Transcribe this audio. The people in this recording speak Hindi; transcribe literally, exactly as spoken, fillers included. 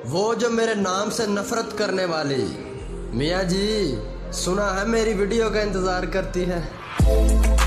वो जो मेरे नाम से नफरत करने वाली मियाँ जी, सुना है मेरी वीडियो का इंतजार करती है।